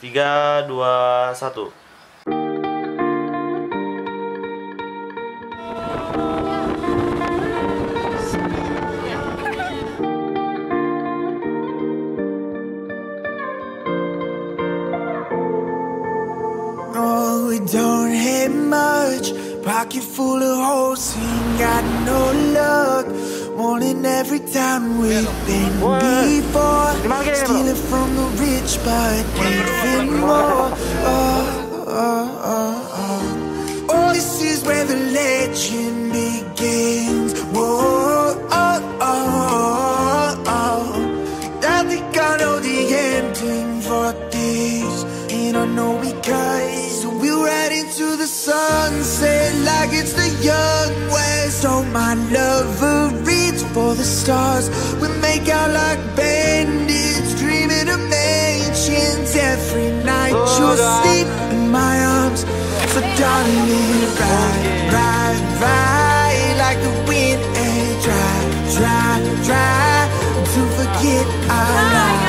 3, 2, 1. Oh, we don't have much, pocket full of holes, ain't got no luck. Wanting every time we've been before, stealing from the rich, but even more. Oh, this is where the legend begins. Whoa, I think I know the ending for this, and I know because we'll ride into the sunset like it's the young west. Oh, my lover, reach for the stars. We make out like bandits, dreaming of mansions. Every night you'll sleep in my arms. So darling, ride, ride, ride like the wind, and try to forget our lives.